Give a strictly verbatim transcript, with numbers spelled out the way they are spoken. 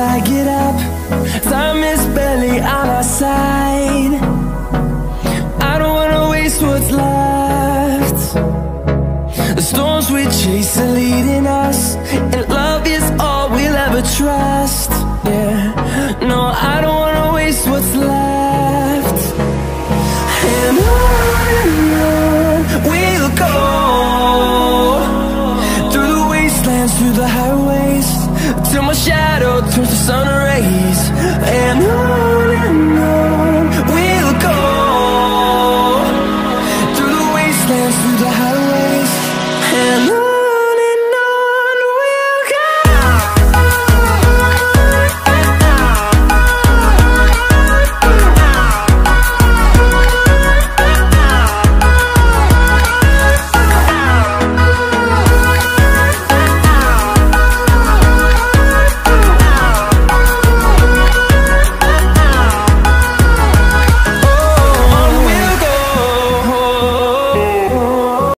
I get up, time is barely on our side. I don't wanna waste what's left. The storms we chase are leading us.